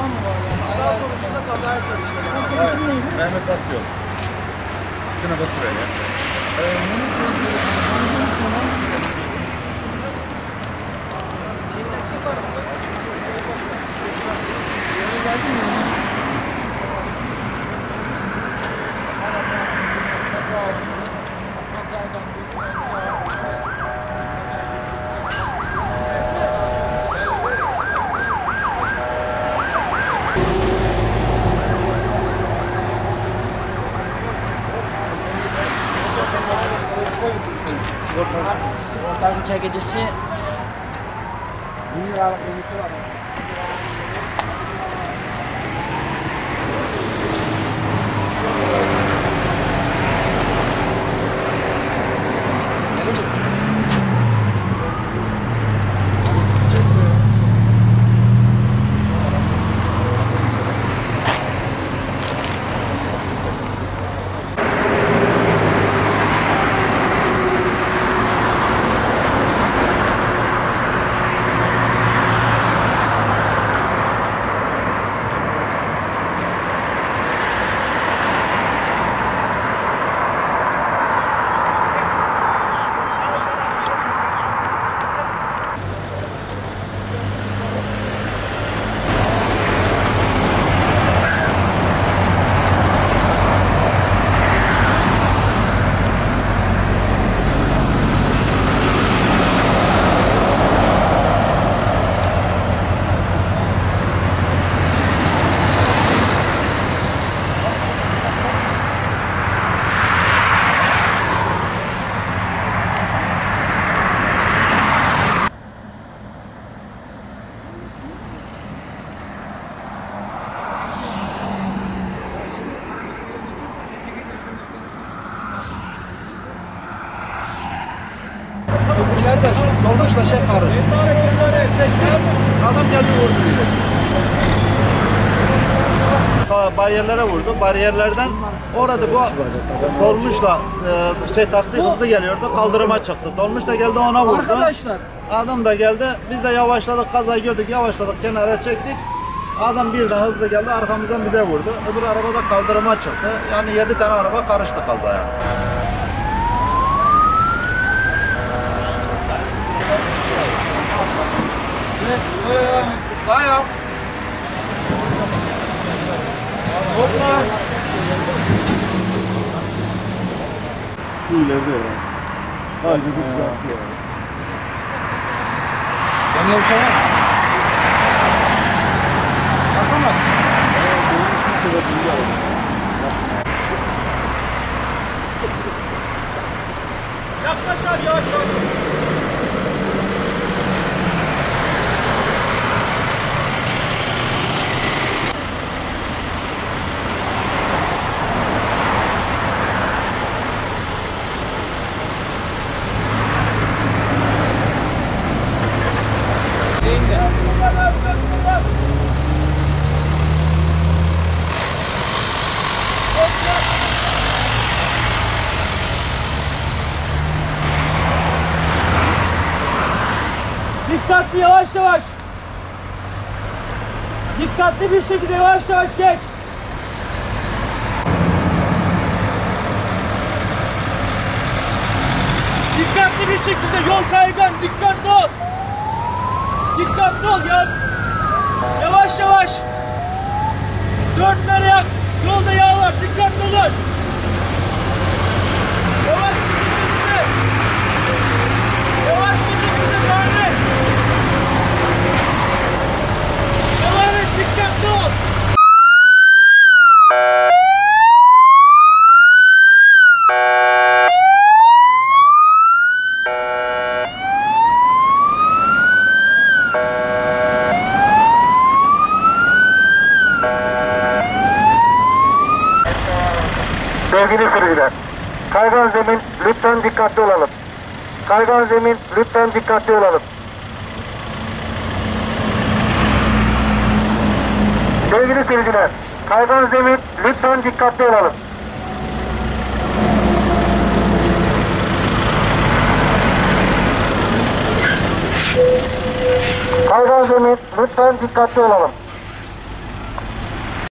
mı var yani? Kaza sonucunda kazaya karıştı. Evet. Neydi? Mehmet Akyol. Şuna bak buraya. Geldin mi? Sigorta çekicisi 1000 liralık limiti var. Kardeş, dolmuşla şey karıştı. Adam geldi vurdu diyor. Bariyerlere vurdu. Bariyerlerden orada bu dolmuşla taksi hızlı geliyordu. Kaldırıma çıktı. Dolmuş da geldi ona vurdu. Arkadaşlar. Adam da geldi. Biz de yavaşladık. Kazayı gördük. Yavaşladık. Kenara çektik. Adam birden hızlı geldi. Arkamızdan bize vurdu. Öbür araba da kaldırıma çıktı. Yani 7 tane araba karıştı kazaya. Sağ yap. Hopla. Şu ileride ya. Haydi bir güzel. Yanıyor bir şey var mı? Bakma. Yaklaş abi yavaş yavaş. Dikkatli yavaş yavaş. Dikkatli bir şekilde yavaş yavaş geç. Dikkatli bir şekilde yol kaygan. Dikkatli ol. Dikkatli ol ya. Yavaş yavaş. 4 merak. Yolda yağ var. Dikkatli olun. Yavaş bir şekilde. Yavaş bir şekilde devam et. Devam et. Dikkatli ol. Sevgili sürücüler, kaygan zemin lütfen dikkatli olalım. Kaygan zemin lütfen dikkatli olalım. Sevgili sürücüler, kaygan zemin lütfen dikkatli olalım. Kaygan zemin lütfen dikkatli olalım.